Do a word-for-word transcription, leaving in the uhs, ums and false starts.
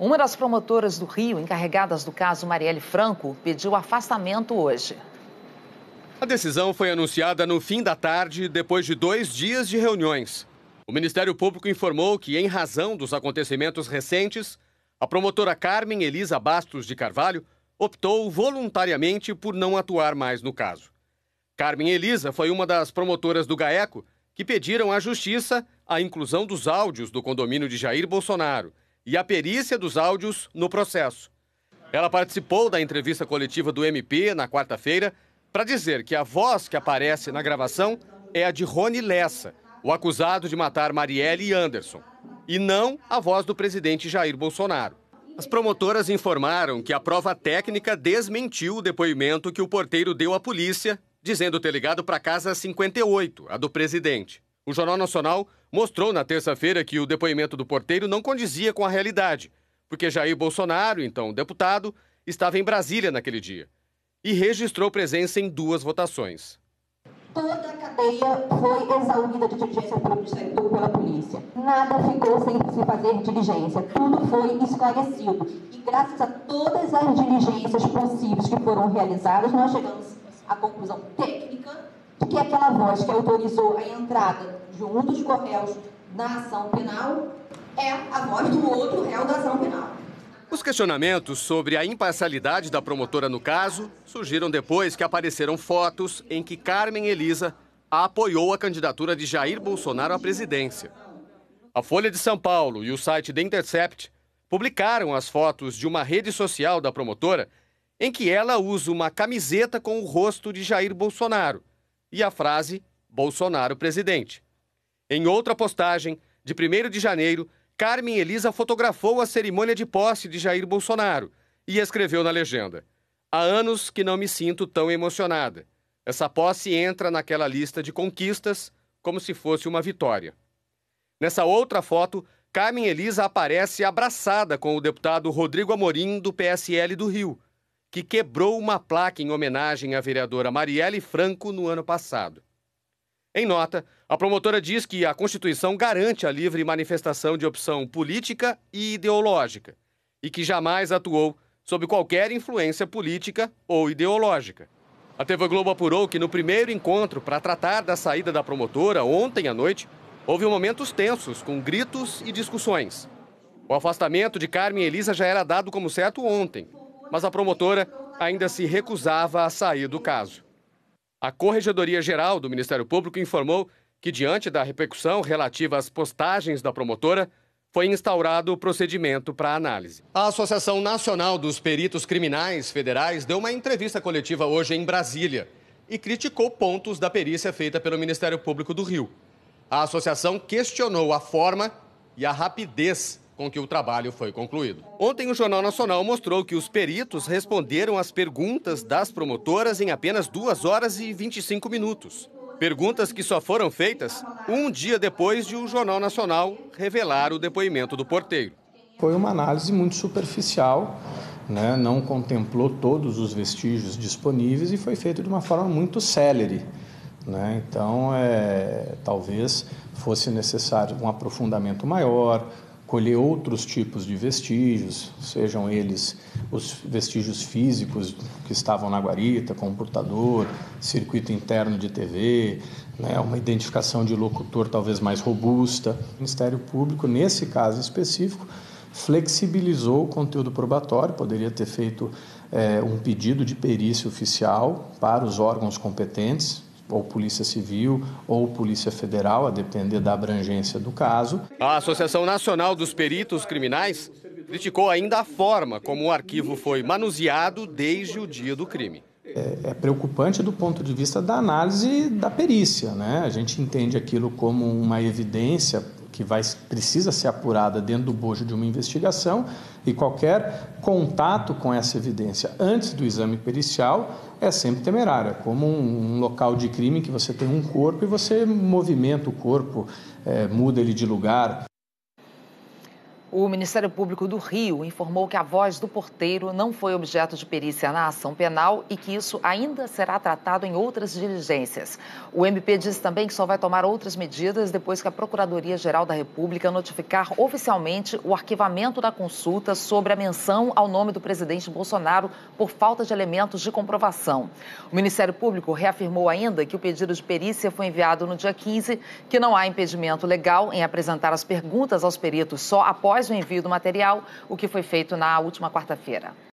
Uma das promotoras do Rio, encarregadas do caso Marielle Franco, pediu afastamento hoje. A decisão foi anunciada no fim da tarde, depois de dois dias de reuniões. O Ministério Público informou que, em razão dos acontecimentos recentes, a promotora Carmen Elisa Bastos de Carvalho optou voluntariamente por não atuar mais no caso. Carmen Elisa foi uma das promotoras do GAECO que pediram à Justiça a inclusão dos áudios do condomínio de Jair Bolsonaro e a perícia dos áudios no processo. Ela participou da entrevista coletiva do M P na quarta-feira para dizer que a voz que aparece na gravação é a de Rony Lessa, o acusado de matar Marielle e Anderson, e não a voz do presidente Jair Bolsonaro. As promotoras informaram que a prova técnica desmentiu o depoimento que o porteiro deu à polícia, dizendo ter ligado para a casa cinquenta e oito, a do presidente. O Jornal Nacional mostrou na terça-feira que o depoimento do porteiro não condizia com a realidade, porque Jair Bolsonaro, então deputado, estava em Brasília naquele dia e registrou presença em duas votações. Toda a cadeia foi exaurida de diligência pelo Ministério Público e pela polícia. Nada ficou sem se fazer diligência. Tudo foi esclarecido. E graças a todas as diligências possíveis que foram realizadas, nós chegamos à conclusão técnica de que aquela voz que autorizou a entrada de um dos corréus na ação penal é a voz do outro réu da ação penal. Os questionamentos sobre a imparcialidade da promotora no caso surgiram depois que apareceram fotos em que Carmen Elisa apoiou a candidatura de Jair Bolsonaro à presidência. A Folha de São Paulo e o site The Intercept publicaram as fotos de uma rede social da promotora em que ela usa uma camiseta com o rosto de Jair Bolsonaro e a frase Bolsonaro presidente. Em outra postagem, de primeiro de janeiro, Carmen Elisa fotografou a cerimônia de posse de Jair Bolsonaro e escreveu na legenda: há anos que não me sinto tão emocionada. Essa posse entra naquela lista de conquistas como se fosse uma vitória. Nessa outra foto, Carmen Elisa aparece abraçada com o deputado Rodrigo Amorim, do P S L do Rio, que quebrou uma placa em homenagem à vereadora Marielle Franco no ano passado. Em nota, a promotora diz que a Constituição garante a livre manifestação de opção política e ideológica e que jamais atuou sob qualquer influência política ou ideológica. A T V Globo apurou que no primeiro encontro para tratar da saída da promotora, ontem à noite, houve momentos tensos, com gritos e discussões. O afastamento de Carmen Elisa já era dado como certo ontem, mas a promotora ainda se recusava a sair do caso. A Corregedoria-Geral do Ministério Público informou que, diante da repercussão relativa às postagens da promotora, foi instaurado o procedimento para análise. A Associação Nacional dos Peritos Criminais Federais deu uma entrevista coletiva hoje em Brasília e criticou pontos da perícia feita pelo Ministério Público do Rio. A associação questionou a forma e a rapidez com que o trabalho foi concluído. Ontem, o Jornal Nacional mostrou que os peritos responderam às perguntas das promotoras em apenas duas horas e vinte e cinco minutos. Perguntas que só foram feitas um dia depois de o Jornal Nacional revelar o depoimento do porteiro. Foi uma análise muito superficial, né? Não contemplou todos os vestígios disponíveis e foi feito de uma forma muito célere, né? Então, é, talvez fosse necessário um aprofundamento maior, colher outros tipos de vestígios, sejam eles os vestígios físicos que estavam na guarita, computador, circuito interno de T V, né, uma identificação de locutor talvez mais robusta. O Ministério Público, nesse caso específico, flexibilizou o conteúdo probatório, poderia ter feito é, um pedido de perícia oficial para os órgãos competentes, ou Polícia Civil, ou Polícia Federal, a depender da abrangência do caso. A Associação Nacional dos Peritos Criminais criticou ainda a forma como o arquivo foi manuseado desde o dia do crime. É, é preocupante do ponto de vista da análise da perícia, né? A gente entende aquilo como uma evidência que vai, precisa ser apurada dentro do bojo de uma investigação e qualquer contato com essa evidência antes do exame pericial é sempre temerário. É como um, um local de crime que você tem um corpo e você movimenta o corpo, é, muda ele de lugar. O Ministério Público do Rio informou que a voz do porteiro não foi objeto de perícia na ação penal e que isso ainda será tratado em outras diligências. O M P disse também que só vai tomar outras medidas depois que a Procuradoria-Geral da República notificar oficialmente o arquivamento da consulta sobre a menção ao nome do presidente Bolsonaro por falta de elementos de comprovação. O Ministério Público reafirmou ainda que o pedido de perícia foi enviado no dia quinze, que não há impedimento legal em apresentar as perguntas aos peritos só após o envio do material, o que foi feito na última quarta-feira.